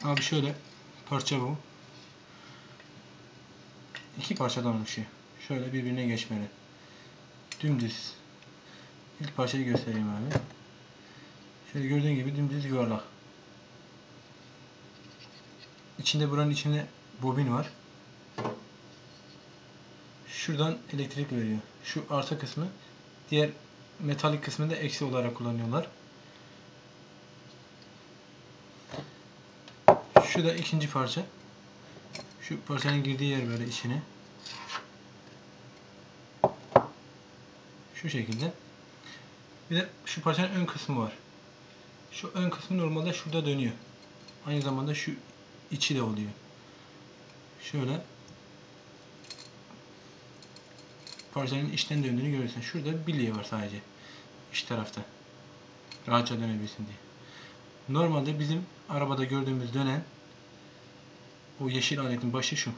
Abi şöyle parça bu. İki parçadan oluşuyor. Şöyle birbirine geçmeli. Dümdüz. İlk parçayı göstereyim abi. Şöyle gördüğün gibi dümdüz yuvarlak. Buranın içinde bobin var. Şuradan elektrik veriyor. Şu artı kısmı. Diğer metalik kısmını da eksi olarak kullanıyorlar. Şu da ikinci parça. Şu parçanın girdiği yer böyle içine. Şu şekilde. Bir de şu parçanın ön kısmı var. Şu ön kısmı normalde şurada dönüyor. Aynı zamanda şu içi de oluyor. Şöyle parçanın içten döndüğünü görüyorsun. Şurada bilye var sadece. İç tarafta. Rahatça dönebilsin diye. Normalde bizim arabada gördüğümüz dönen o yeşil aletin başı şu.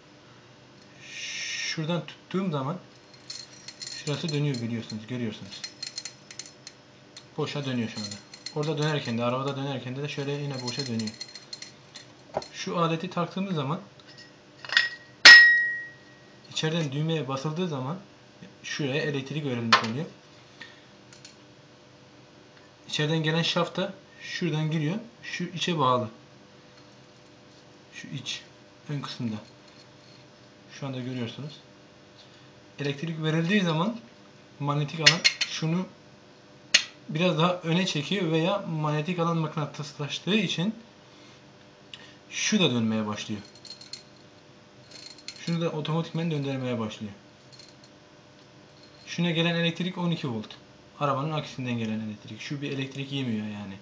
Şuradan tuttuğum zaman şurası dönüyor biliyorsunuz, görüyorsunuz. Boşa dönüyor şu anda. Orada dönerken de, arabada dönerken de şöyle yine boşa dönüyor. Şu aleti taktığımız zaman içeriden düğmeye basıldığı zaman şuraya elektrik verilmiş oluyor. İçeriden gelen şaft da şuradan giriyor. Şu içe bağlı. Şu iç. Ön kısımda. Şu anda görüyorsunuz. Elektrik verildiği zaman manyetik alan şunu biraz daha öne çekiyor veya manyetik alan mıknatıslaştığı için şu da dönmeye başlıyor. Şunu da otomatikman döndürmeye başlıyor. Şuna gelen elektrik 12 volt. Arabanın aküsünden gelen elektrik. Şu bir elektrik yemiyor yani.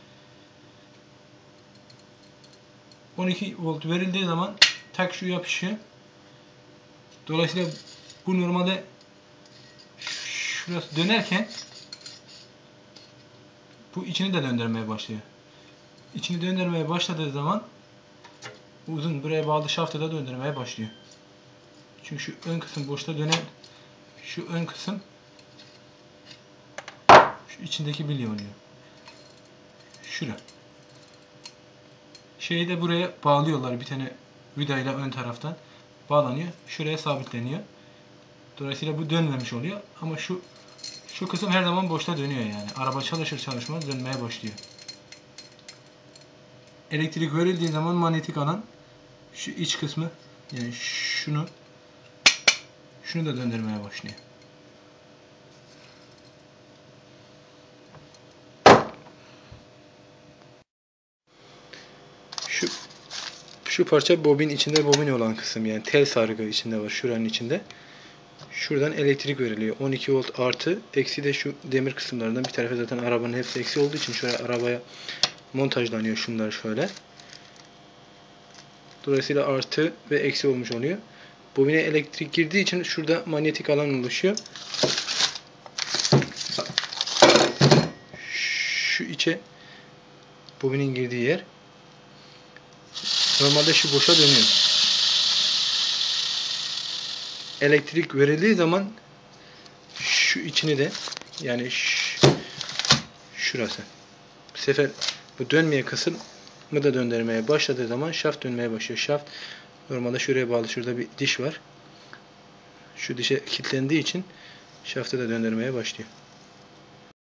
12 volt verildiği zaman tak şu yapışıyor. Dolayısıyla bu normalde şurası dönerken bu içini de döndürmeye başlıyor. İçini döndürmeye başladığı zaman uzun buraya bağlı şaftı da döndürmeye başlıyor. Çünkü şu ön kısım boşta dönen şu ön kısım şu içindeki bilye oluyor. Şura. Şeyi de buraya bağlıyorlar. Bir tane vidayla ön taraftan bağlanıyor. Şuraya sabitleniyor. Dolayısıyla bu dönmemiş oluyor. Ama şu kısım her zaman boşta dönüyor yani. Araba çalışır çalışmaz dönmeye başlıyor. Elektrik verildiği zaman manyetik alan şu iç kısmı yani şunu da döndürmeye başlıyor. Şu parça bobin içinde bobin olan kısım yani tel sargı içinde var şuranın içinde. Şuradan elektrik veriliyor. 12 volt artı eksi de şu demir kısımlarından bir tarafı zaten arabanın hepsi eksi olduğu için şuraya arabaya montajlanıyor şunlar şöyle. Dolayısıyla artı ve eksi olmuş oluyor. Bobine elektrik girdiği için şurada manyetik alan oluşuyor. Şu içe bobinin girdiği yer. Normalde şu boşa dönüyor. Elektrik verildiği zaman şu içini de yani şurası. Bu sefer bu dönmeye kısım mı da döndürmeye başladığı zaman şaft dönmeye başlıyor. Şaft normalde şuraya bağlı. Şurada bir diş var. Şu dişe kilitlendiği için şaftı da döndürmeye başlıyor.